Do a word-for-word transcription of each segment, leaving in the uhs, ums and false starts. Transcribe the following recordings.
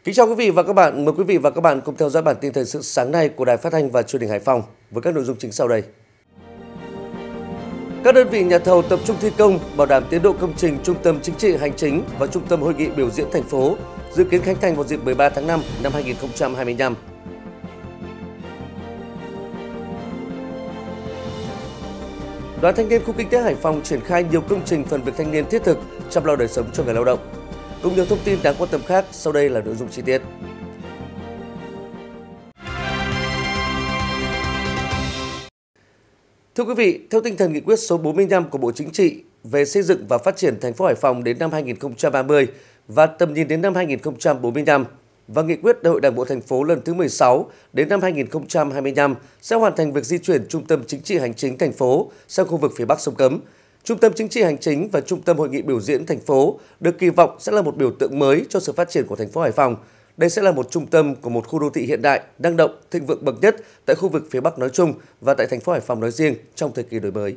Kính chào quý vị và các bạn, mời quý vị và các bạn cùng theo dõi bản tin thời sự sáng nay của Đài Phát thanh và Truyền hình Hải Phòng với các nội dung chính sau đây. Các đơn vị nhà thầu tập trung thi công, bảo đảm tiến độ công trình Trung tâm Chính trị Hành chính và Trung tâm Hội nghị biểu diễn thành phố dự kiến khánh thành vào dịp mười ba tháng năm năm hai nghìn không trăm hai mươi lăm. Đoàn Thanh niên khu kinh tế Hải Phòng triển khai nhiều công trình phần việc thanh niên thiết thực chăm lo đời sống cho người lao động. Cùng nhiều thông tin đáng quan tâm khác, sau đây là nội dung chi tiết. Thưa quý vị, theo tinh thần nghị quyết số bốn mươi lăm của Bộ Chính trị về xây dựng và phát triển thành phố Hải Phòng đến năm hai nghìn không trăm ba mươi và tầm nhìn đến năm hai nghìn không trăm bốn mươi lăm và nghị quyết Đại hội Đảng bộ thành phố lần thứ mười sáu đến năm hai nghìn không trăm hai mươi lăm sẽ hoàn thành việc di chuyển Trung tâm Chính trị Hành chính thành phố sang khu vực phía Bắc sông Cấm. Trung tâm Chính trị Hành chính và Trung tâm Hội nghị biểu diễn thành phố được kỳ vọng sẽ là một biểu tượng mới cho sự phát triển của thành phố Hải Phòng. Đây sẽ là một trung tâm của một khu đô thị hiện đại, năng động, thịnh vượng bậc nhất tại khu vực phía Bắc nói chung và tại thành phố Hải Phòng nói riêng trong thời kỳ đổi mới.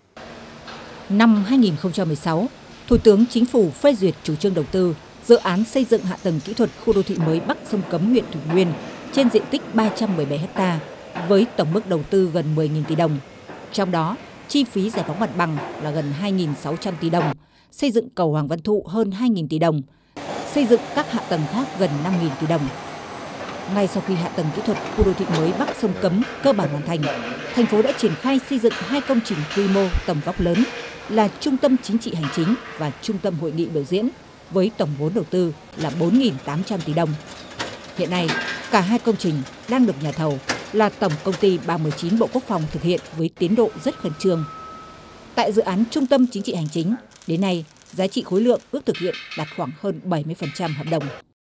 Năm hai nghìn không trăm mười sáu, Thủ tướng Chính phủ phê duyệt chủ trương đầu tư dự án xây dựng hạ tầng kỹ thuật khu đô thị mới Bắc sông Cấm, huyện Thủy Nguyên trên diện tích ba trăm mười bảy héc ta với tổng mức đầu tư gần mười nghìn tỷ đồng. Trong đó, chi phí giải phóng mặt bằng là gần hai nghìn sáu trăm tỷ đồng, xây dựng cầu Hoàng Văn Thụ hơn hai nghìn tỷ đồng, xây dựng các hạ tầng khác gần năm nghìn tỷ đồng. Ngay sau khi hạ tầng kỹ thuật khu đô thị mới Bắc sông Cấm cơ bản hoàn thành, thành phố đã triển khai xây dựng hai công trình quy mô tầm vóc lớn là Trung tâm Chính trị Hành chính và Trung tâm Hội nghị biểu diễn với tổng vốn đầu tư là bốn nghìn tám trăm tỷ đồng. Hiện nay, cả hai công trình đang được nhà thầu là Tổng Công ty ba mươi chín Bộ Quốc phòng thực hiện với tiến độ rất khẩn trương. Tại dự án Trung tâm Chính trị Hành chính, đến nay, giá trị khối lượng ước thực hiện đạt khoảng hơn bảy mươi phần trăm hợp đồng.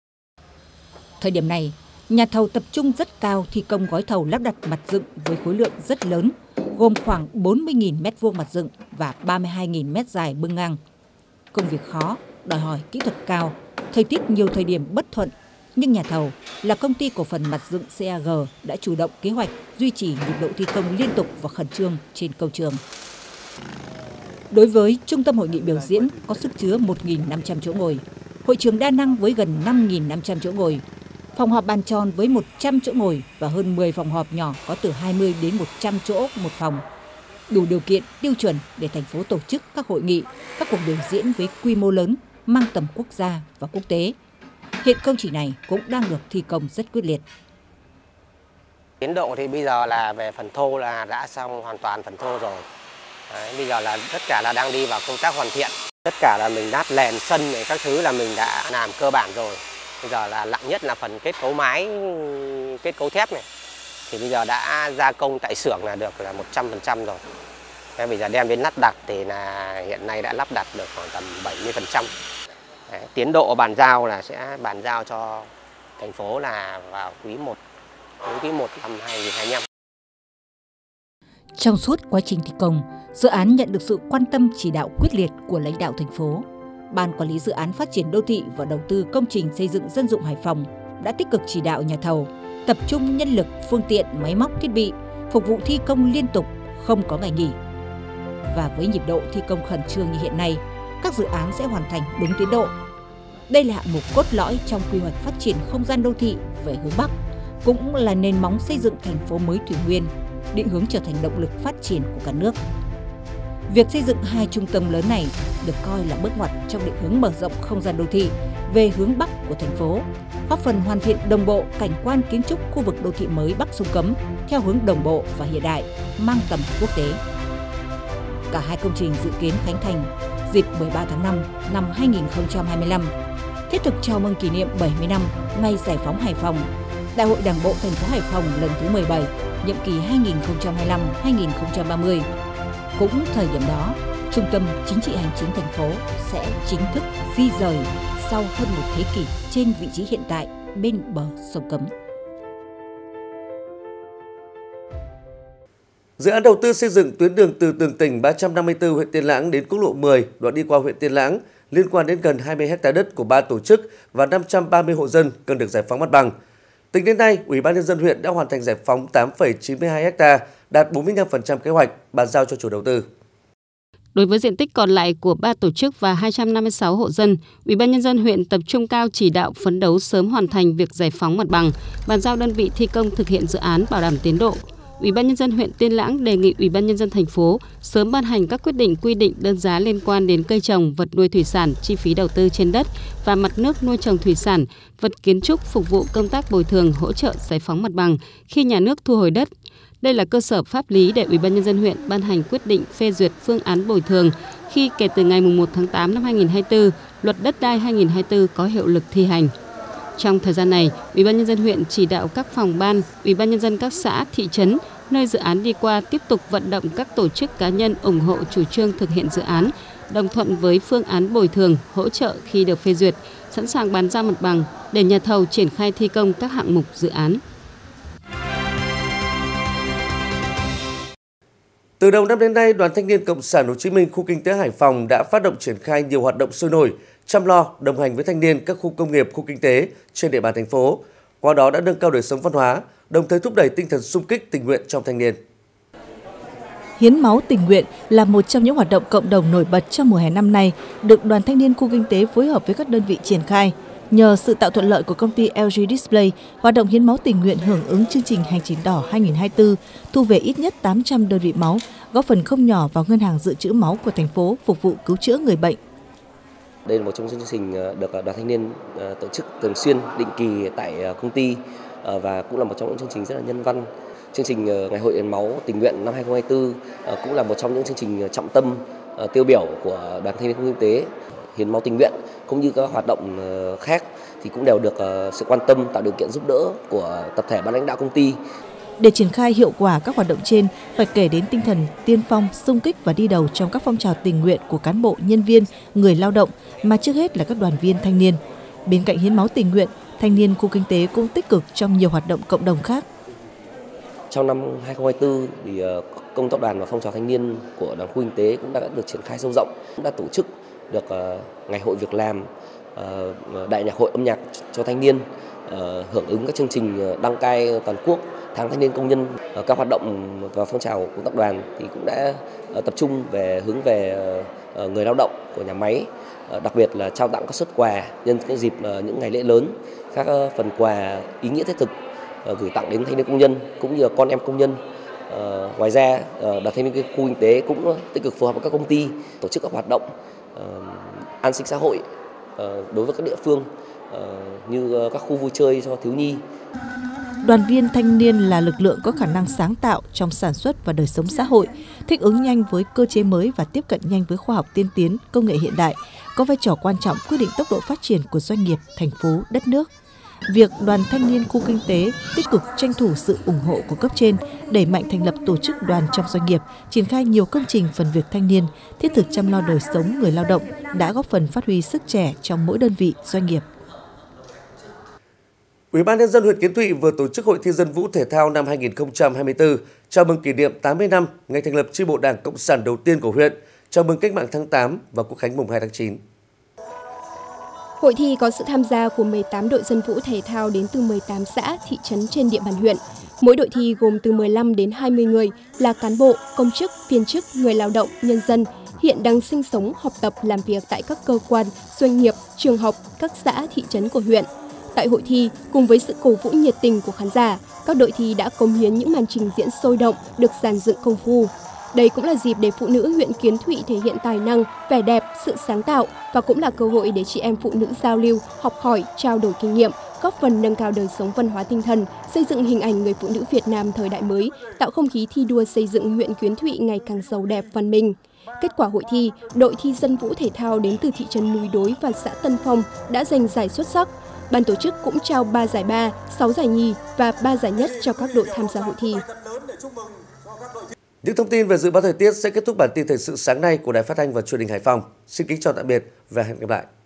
Thời điểm này, nhà thầu tập trung rất cao thi công gói thầu lắp đặt mặt dựng với khối lượng rất lớn, gồm khoảng bốn mươi nghìn mét vuông mặt dựng và ba mươi hai nghìn mét dài bưng ngang. Công việc khó, đòi hỏi kỹ thuật cao, thời tiết nhiều thời điểm bất thuận, nhưng nhà thầu là công ty cổ phần mặt dựng xê a giê đã chủ động kế hoạch duy trì nhịp độ thi công liên tục và khẩn trương trên công trường. Đối với Trung tâm Hội nghị biểu diễn có sức chứa một nghìn năm trăm chỗ ngồi, hội trường đa năng với gần năm nghìn năm trăm chỗ ngồi, phòng họp bàn tròn với một trăm chỗ ngồi và hơn mười phòng họp nhỏ có từ hai mươi đến một trăm chỗ một phòng. Đủ điều kiện tiêu chuẩn để thành phố tổ chức các hội nghị, các cuộc biểu diễn với quy mô lớn, mang tầm quốc gia và quốc tế. Hiện công trình này cũng đang được thi công rất quyết liệt. Tiến độ thì bây giờ là về phần thô là đã xong hoàn toàn phần thô rồi. Đấy, bây giờ là tất cả là đang đi vào công tác hoàn thiện. Tất cả là mình đát nền sân này các thứ là mình đã làm cơ bản rồi. Bây giờ là nặng nhất là phần kết cấu mái, kết cấu thép này. Thì bây giờ đã gia công tại xưởng là được là một trăm phần trăm rồi. Thế bây giờ đem đến lắp đặt thì là hiện nay đã lắp đặt được khoảng tầm bảy mươi phần trăm. Đấy, tiến độ bàn giao là sẽ bàn giao cho thành phố là vào quý một, quý một năm hai nghìn không trăm hai mươi lăm. Trong suốt quá trình thi công, dự án nhận được sự quan tâm chỉ đạo quyết liệt của lãnh đạo thành phố. Ban Quản lý Dự án Phát triển Đô thị và Đầu tư Công trình Xây dựng Dân dụng Hải Phòng đã tích cực chỉ đạo nhà thầu tập trung nhân lực, phương tiện, máy móc, thiết bị, phục vụ thi công liên tục, không có ngày nghỉ. Và với nhịp độ thi công khẩn trương như hiện nay, các dự án sẽ hoàn thành đúng tiến độ. Đây là hạng mục cốt lõi trong quy hoạch phát triển không gian đô thị về hướng Bắc, cũng là nền móng xây dựng thành phố mới Thủy Nguyên, định hướng trở thành động lực phát triển của cả nước. Việc xây dựng hai trung tâm lớn này được coi là bước ngoặt trong định hướng mở rộng không gian đô thị về hướng Bắc của thành phố, góp phần hoàn thiện đồng bộ cảnh quan kiến trúc khu vực đô thị mới Bắc sông Cấm theo hướng đồng bộ và hiện đại, mang tầm quốc tế. Cả hai công trình dự kiến khánh thành dịp mười ba tháng năm năm hai nghìn không trăm hai mươi lăm, thiết thực chào mừng kỷ niệm bảy mươi năm ngày giải phóng Hải Phòng, Đại hội Đảng bộ thành phố Hải Phòng lần thứ mười bảy, nhiệm kỳ hai nghìn không trăm hai mươi lăm đến hai nghìn không trăm ba mươi. Cũng thời điểm đó, Trung tâm Chính trị Hành chính thành phố sẽ chính thức di rời sau hơn một thế kỷ trên vị trí hiện tại bên bờ sông Cấm. Dự án đầu tư xây dựng tuyến đường từ Tường Tỉnh ba trăm năm mươi tư huyện Tiên Lãng đến quốc lộ mười đoạn đi qua huyện Tiên Lãng liên quan đến gần hai mươi héc ta đất của ba tổ chức và năm trăm ba mươi hộ dân cần được giải phóng mặt bằng. Tính đến nay, Ủy ban nhân dân huyện đã hoàn thành giải phóng tám phẩy chín mươi hai héc ta, đạt bốn mươi lăm phần trăm kế hoạch bàn giao cho chủ đầu tư. Đối với diện tích còn lại của ba tổ chức và hai trăm năm mươi sáu hộ dân, Ủy ban nhân dân huyện tập trung cao chỉ đạo phấn đấu sớm hoàn thành việc giải phóng mặt bằng, bàn giao đơn vị thi công thực hiện dự án bảo đảm tiến độ. Ủy ban nhân dân huyện Tiên Lãng đề nghị Ủy ban nhân dân thành phố sớm ban hành các quyết định quy định đơn giá liên quan đến cây trồng, vật nuôi thủy sản, chi phí đầu tư trên đất và mặt nước nuôi trồng thủy sản, vật kiến trúc phục vụ công tác bồi thường, hỗ trợ giải phóng mặt bằng khi nhà nước thu hồi đất. Đây là cơ sở pháp lý để Ủy ban nhân dân huyện ban hành quyết định phê duyệt phương án bồi thường khi kể từ ngày mùng một tháng tám năm hai nghìn không trăm hai mươi tư, Luật Đất đai hai nghìn không trăm hai mươi tư có hiệu lực thi hành. Trong thời gian này, Ủy ban nhân dân huyện chỉ đạo các phòng ban, Ủy ban nhân dân các xã, thị trấn nơi dự án đi qua tiếp tục vận động các tổ chức cá nhân ủng hộ chủ trương thực hiện dự án, đồng thuận với phương án bồi thường, hỗ trợ khi được phê duyệt, sẵn sàng bàn giao mặt bằng để nhà thầu triển khai thi công các hạng mục dự án. Từ đầu năm đến nay, Đoàn Thanh niên Cộng sản Hồ Chí Minh khu kinh tế Hải Phòng đã phát động triển khai nhiều hoạt động sôi nổi, chăm lo, đồng hành với thanh niên các khu công nghiệp, khu kinh tế trên địa bàn thành phố. Qua đó đã nâng cao đời sống văn hóa, đồng thời thúc đẩy tinh thần xung kích tình nguyện trong thanh niên. Hiến máu tình nguyện là một trong những hoạt động cộng đồng nổi bật trong mùa hè năm nay, được Đoàn Thanh niên khu kinh tế phối hợp với các đơn vị triển khai. Nhờ sự tạo thuận lợi của công ty lờ giê Display, hoạt động hiến máu tình nguyện hưởng ứng chương trình Hành trình đỏ hai nghìn không trăm hai mươi tư, thu về ít nhất tám trăm đơn vị máu, góp phần không nhỏ vào ngân hàng dự trữ máu của thành phố phục vụ cứu chữa người bệnh. Đây là một trong những chương trình được Đoàn Thanh niên tổ chức thường xuyên, định kỳ tại công ty và cũng là một trong những chương trình rất là nhân văn. Chương trình Ngày hội hiến máu tình nguyện năm hai nghìn không trăm hai mươi tư cũng là một trong những chương trình trọng tâm tiêu biểu của Đoàn Thanh niên khu kinh tế. Hiến máu tình nguyện cũng như các hoạt động khác thì cũng đều được sự quan tâm, tạo điều kiện giúp đỡ của tập thể ban lãnh đạo công ty. Để triển khai hiệu quả các hoạt động trên, phải kể đến tinh thần tiên phong, xung kích và đi đầu trong các phong trào tình nguyện của cán bộ, nhân viên, người lao động, mà trước hết là các đoàn viên thanh niên. Bên cạnh hiến máu tình nguyện, thanh niên khu kinh tế cũng tích cực trong nhiều hoạt động cộng đồng khác. Trong năm hai nghìn không trăm hai mươi tư, thì công tác đoàn và phong trào thanh niên của đoàn khu kinh tế cũng đã được triển khai sâu rộng, cũng đã tổ chức được ngày hội việc làm, đại nhạc hội âm nhạc cho thanh niên, hưởng ứng các chương trình đăng cai toàn quốc, tháng thanh niên công nhân. Các hoạt động và phong trào của tập đoàn thì cũng đã tập trung về hướng về người lao động của nhà máy, đặc biệt là trao tặng các suất quà nhân cái dịp những ngày lễ lớn, các phần quà ý nghĩa thiết thực gửi tặng đến thanh niên công nhân cũng như là con em công nhân. Ngoài ra, Đoàn Thanh niên khu kinh tế cũng tích cực phối hợp với các công ty tổ chức các hoạt động an sinh xã hội đối với các địa phương như các khu vui chơi cho thiếu nhi. Đoàn viên thanh niên là lực lượng có khả năng sáng tạo trong sản xuất và đời sống xã hội, thích ứng nhanh với cơ chế mới và tiếp cận nhanh với khoa học tiên tiến, công nghệ hiện đại, có vai trò quan trọng quyết định tốc độ phát triển của doanh nghiệp, thành phố, đất nước. Việc Đoàn Thanh niên khu kinh tế tích cực tranh thủ sự ủng hộ của cấp trên, đẩy mạnh thành lập tổ chức đoàn trong doanh nghiệp, triển khai nhiều công trình phần việc thanh niên, thiết thực chăm lo đời sống người lao động đã góp phần phát huy sức trẻ trong mỗi đơn vị doanh nghiệp. Ủy ban nhân dân huyện Kiến Thụy vừa tổ chức Hội thi dân vũ thể thao năm hai nghìn không trăm hai mươi tư, chào mừng kỷ niệm tám mươi năm ngày thành lập chi bộ Đảng Cộng sản đầu tiên của huyện, chào mừng cách mạng tháng tám và Quốc khánh mùng hai tháng chín. Hội thi có sự tham gia của mười tám đội dân vũ thể thao đến từ mười tám xã, thị trấn trên địa bàn huyện. Mỗi đội thi gồm từ mười lăm đến hai mươi người là cán bộ, công chức, viên chức, người lao động, nhân dân, hiện đang sinh sống, học tập, làm việc tại các cơ quan, doanh nghiệp, trường học, các xã, thị trấn của huyện. Tại hội thi, cùng với sự cổ vũ nhiệt tình của khán giả, các đội thi đã cống hiến những màn trình diễn sôi động, được dàn dựng công phu. Đây cũng là dịp để phụ nữ huyện Kiến Thụy thể hiện tài năng, vẻ đẹp, sự sáng tạo và cũng là cơ hội để chị em phụ nữ giao lưu, học hỏi, trao đổi kinh nghiệm, góp phần nâng cao đời sống văn hóa tinh thần, xây dựng hình ảnh người phụ nữ Việt Nam thời đại mới, tạo không khí thi đua xây dựng huyện Kiến Thụy ngày càng giàu đẹp văn minh. Kết quả hội thi, đội thi dân vũ thể thao đến từ thị trấn Núi Đối và xã Tân Phong đã giành giải xuất sắc. Ban tổ chức cũng trao ba giải ba, sáu giải nhì và ba giải nhất cho các đội tham gia hội thi. Những thông tin về dự báo thời tiết sẽ kết thúc bản tin thời sự sáng nay của Đài Phát thanh và Truyền hình Hải Phòng. Xin kính chào tạm biệt và hẹn gặp lại.